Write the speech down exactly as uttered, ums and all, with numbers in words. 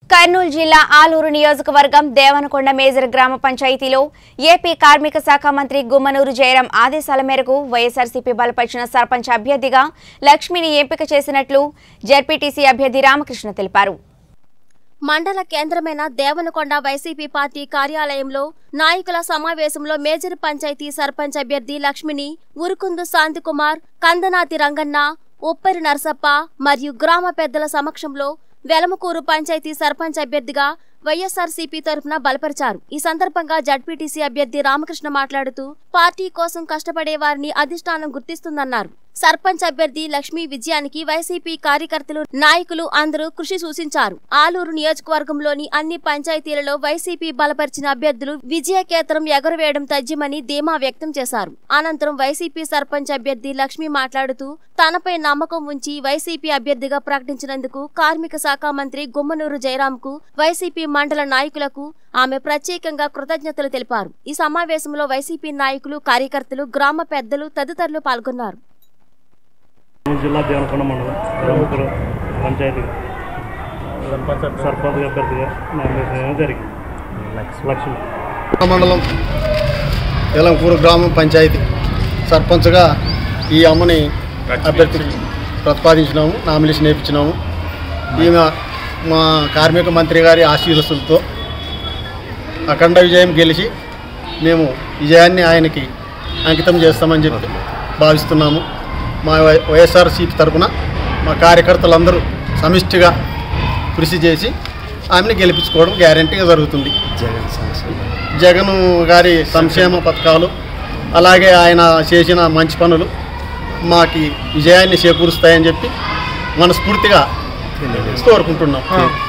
కర్నూలు జిల్లా ఆలూరు నియోజకవర్గం దేవనకొండ మేజర్ గ్రామ పంచాయతీలో ఏపీ కార్మిక శాఖ మంత్రి గుమ్మనూరు జయరాం ఆదేశాల మేరకు వైఎస్ఆర్సీపీ బలపరిచిన సర్పంచ్ అభ్యర్థిగా లక్ష్మిని ఎంపిక చేసినట్లు జెడ్పీటీసీ అభ్యర్థి రామకృష్ణ తెలిపారు. మండల కేంద్రమైన దేవనకొండ వైసీపీ పార్టీ కార్యాలయంలో నాయకుల సమావేశంలో మేజర్ పంచాయతీ సర్పంచ్ అభ్యర్థి లక్ష్మిని ఉరుకుందు శాంతికుమార్, కందనాతి రంగన్న, ఉప్పరి నరసప్ప మరియు గ్రామ పెద్దల సమక్షంలో వెలమకూరు పంచాయతీ సర్పంచ్ అభ్యర్థిగా వైఎస్ఆర్సీపీ తరఫున బలపరిచారు. ఈ సందర్భంగా జడ్పీటీసీ అభ్యర్థి రామకృష్ణ మాట్లాడుతూ పార్టీ కోసం కష్టపడే వారిని అధిష్టానం గుర్తిస్తుందన్నారు. సర్పంచ్ అభ్యర్థి లక్ష్మి విజయానికి వైసీపీ కార్యకర్తలు, నాయకులు అందరూ కృషి సూచించారు. ఆలూరు నియోజకవర్గంలోని అన్ని పంచాయతీలలో వైసీపీ బలపరిచిన అభ్యర్థులు విజయకేతనం ఎగరవేయడం తథ్యమని ధీమా వ్యక్తం చేశారు. అనంతరం వైసీపీ సర్పంచ్ అభ్యర్థి లక్ష్మి మాట్లాడుతూ తనపై నమ్మకం ఉంచి వైసీపీ అభ్యర్థిగా ప్రకటించినందుకు కార్మిక శాఖ మంత్రి గుమ్మనూరు జయరాంకు, వైసీపీ మండల నాయకులకు ఆమె ప్రత్యేకంగా కృతజ్ఞతలు తెలిపారు. ఈ సమావేశంలో వైసీపీ నాయకులు, కార్యకర్తలు, గ్రామ పెద్దలు తదితరులు పాల్గొన్నారు. జిల్లా దేవనకొండ మండలం వెలమకూరు పంచాయతీ సర్పంచ్ అభ్యర్థిగా నామినేషన్ జరిగింది. లక్ష్మి మండలం వెలమకూరు గ్రామ పంచాయతీ సర్పంచ్గా ఈ అమ్మని అభ్యర్థి ప్రతిపాదించినాము, నామినేషన్ వేయించినాము. ఈమె మా కార్మిక మంత్రి గారి ఆశీర్వాదాలతో అఖండ విజయం గెలిచి మేము విజయాన్ని ఆయనకి అంకితం చేస్తామని చెప్పి భావిస్తున్నాము. మా వైఎస్ఆర్సీపీ తరఫున మా కార్యకర్తలందరూ సమిష్టిగా కృషి చేసి ఆమెను గెలిపించుకోవడం గ్యారెంటీగా జరుగుతుంది. జగన్ గారి సంక్షేమ పథకాలు, అలాగే ఆయన చేసిన మంచి పనులు మాకు విజయాన్ని చేకూరుస్తాయని చెప్పి మనస్ఫూర్తిగా కోరుకుంటున్నాం.